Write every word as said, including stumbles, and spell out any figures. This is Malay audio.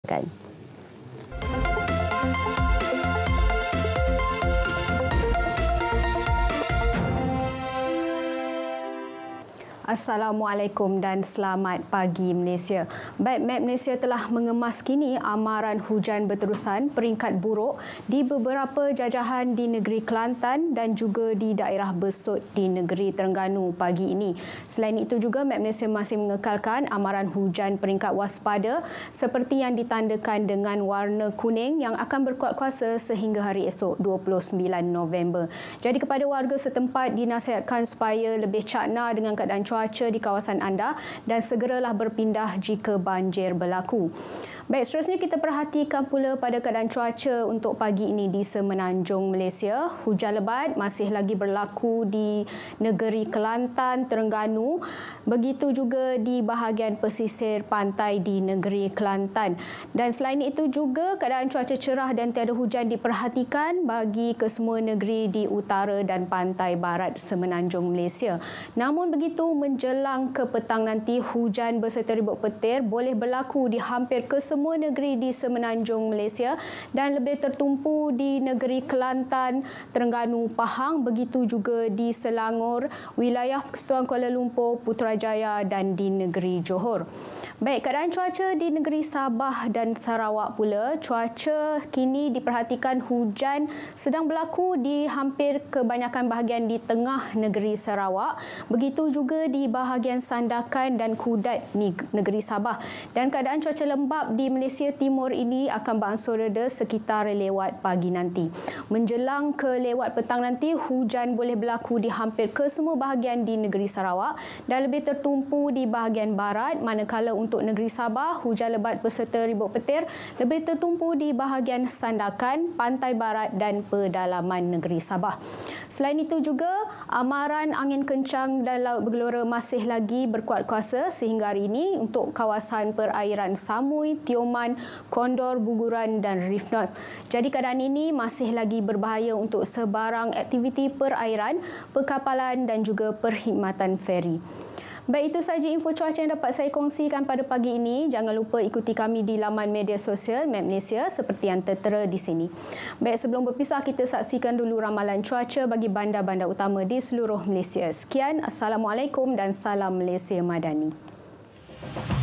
Kan. Assalamualaikum dan selamat pagi Malaysia. Baik, Met Malaysia telah mengemas kini amaran hujan berterusan peringkat buruk di beberapa jajahan di negeri Kelantan dan juga di daerah Besut di negeri Terengganu pagi ini. Selain itu juga Met Malaysia masih mengekalkan amaran hujan peringkat waspada seperti yang ditandakan dengan warna kuning yang akan berkuat kuasa sehingga hari esok dua puluh sembilan November. Jadi kepada warga setempat dinasihatkan supaya lebih cakna dengan keadaan cuaca cuaca di kawasan anda dan segeralah berpindah jika banjir berlaku. Baik, seterusnya kita perhatikan pula pada keadaan cuaca untuk pagi ini di Semenanjung Malaysia. Hujan lebat masih lagi berlaku di negeri Kelantan, Terengganu. Begitu juga di bahagian pesisir pantai di negeri Kelantan. Dan selain itu juga keadaan cuaca cerah dan tiada hujan diperhatikan bagi kesemua negeri di utara dan pantai barat Semenanjung Malaysia. Namun begitu menjelang ke petang nanti, hujan berserta ribut petir boleh berlaku di hampir kesemua semua negeri di Semenanjung Malaysia dan lebih tertumpu di negeri Kelantan, Terengganu, Pahang, begitu juga di Selangor, wilayah Persekutuan Kuala Lumpur, Putrajaya dan di negeri Johor. Baik, keadaan cuaca di negeri Sabah dan Sarawak pula, cuaca kini diperhatikan hujan sedang berlaku di hampir kebanyakan bahagian di tengah negeri Sarawak, begitu juga di bahagian Sandakan dan Kudat negeri Sabah, dan keadaan cuaca lembap di Malaysia Timur ini akan berangsur reda sekitar lewat pagi nanti. Menjelang ke lewat petang nanti, hujan boleh berlaku di hampir kesemua bahagian di negeri Sarawak dan lebih tertumpu di bahagian barat, manakala untuk negeri Sabah, hujan lebat berserta ribut petir lebih tertumpu di bahagian Sandakan, pantai barat dan pedalaman negeri Sabah. Selain itu juga, amaran angin kencang dan laut bergelora masih lagi berkuat kuasa sehingga hari ini untuk kawasan perairan Samui, Tioman, Kondor, Buguran dan Reef North. Jadi keadaan ini masih lagi berbahaya untuk sebarang aktiviti perairan, perkapalan dan juga perkhidmatan feri. Baik, itu sahaja info cuaca yang dapat saya kongsikan pada pagi ini. Jangan lupa ikuti kami di laman media sosial Met Malaysia seperti yang tertera di sini. Baik, sebelum berpisah kita saksikan dulu ramalan cuaca bagi bandar-bandar utama di seluruh Malaysia. Sekian, Assalamualaikum dan salam Malaysia Madani.